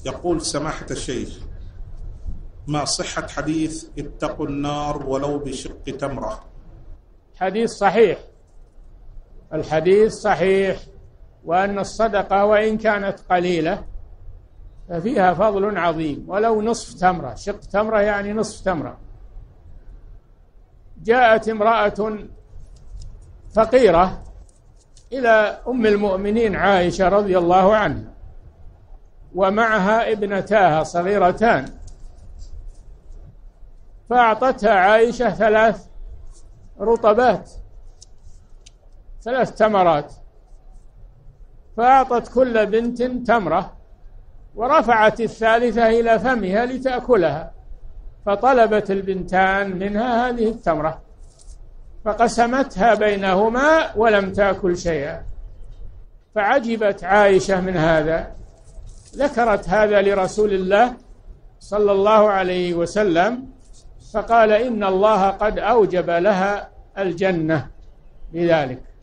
يقول سماحة الشيخ: ما صحة حديث اتقوا النار ولو بشق تمرة؟ حديث صحيح، الحديث صحيح، وأن الصدقة وإن كانت قليلة ففيها فضل عظيم ولو نصف تمرة. شق تمرة يعني نصف تمرة. جاءت امرأة فقيرة إلى أم المؤمنين عائشة رضي الله عنها، ومعها ابنتاها صغيرتان، فأعطتها عائشة 3 رطبات، 3 تمرات، فأعطت كل بنت تمرة ورفعت الثالثة إلى فمها لتأكلها، فطلبت البنتان منها هذه التمرة فقسمتها بينهما ولم تأكل شيئا، فعجبت عائشة من هذا، ذكرت هذا لرسول الله صلى الله عليه وسلم، فقال إن الله قد أوجب لها الجنة بذلك.